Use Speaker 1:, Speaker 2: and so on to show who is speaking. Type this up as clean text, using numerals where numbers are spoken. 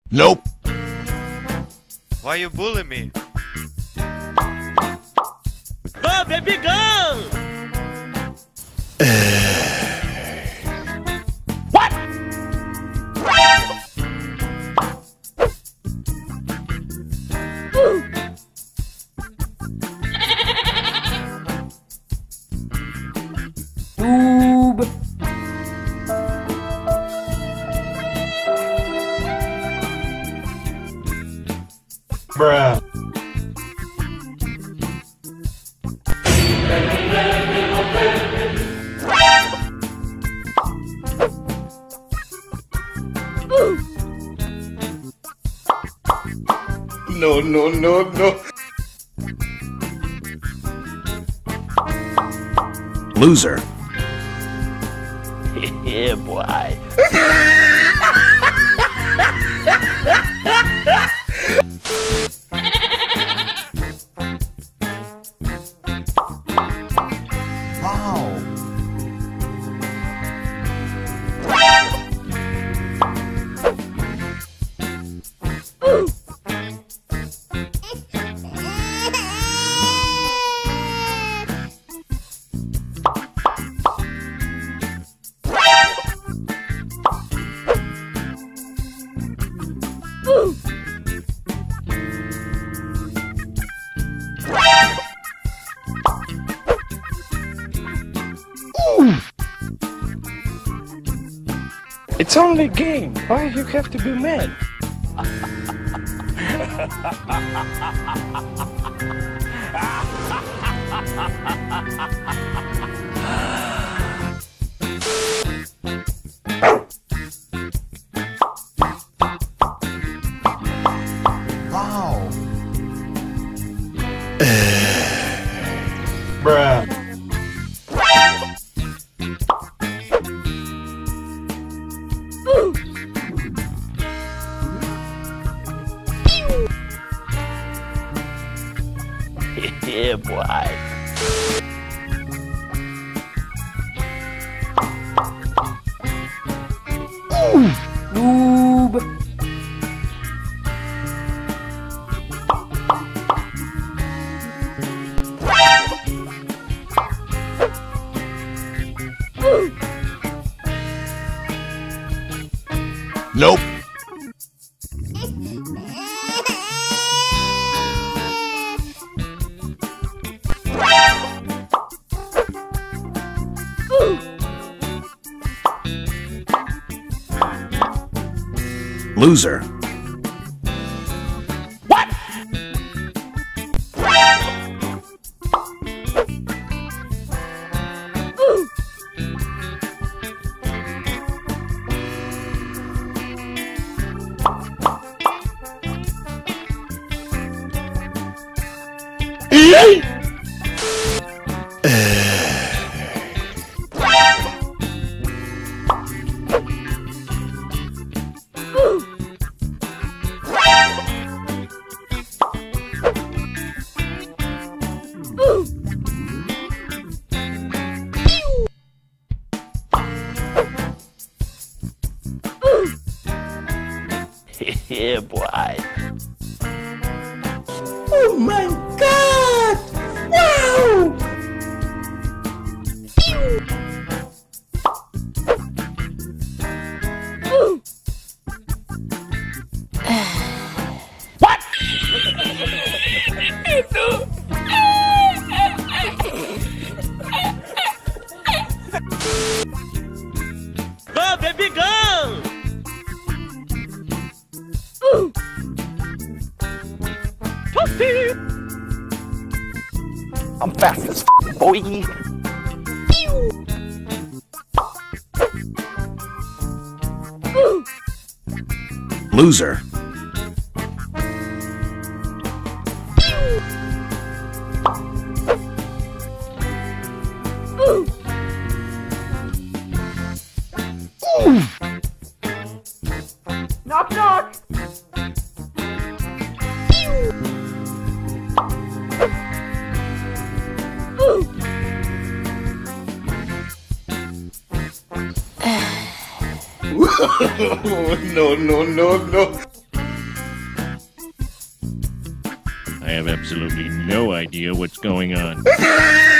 Speaker 1: Nope.
Speaker 2: Why you bully me?
Speaker 3: Go, baby, go!
Speaker 1: What?
Speaker 4: Noob.
Speaker 1: Bruh. No, no, no, no. Loser.
Speaker 4: Yeah, boy.
Speaker 1: Wow.
Speaker 4: It's only a game. Why you have to be mad?
Speaker 1: Wow. Bruh.
Speaker 4: Yeah, boy. Noob.
Speaker 1: Nope. Loser.
Speaker 4: What? Yeah, boy.
Speaker 3: Oh my god! Wow!
Speaker 4: What?
Speaker 3: Go, baby, go!
Speaker 4: I'm fast as boy.
Speaker 1: Loser.
Speaker 3: Knock, knock!
Speaker 1: No, no, no, no.
Speaker 5: have absolutely no idea what's going on.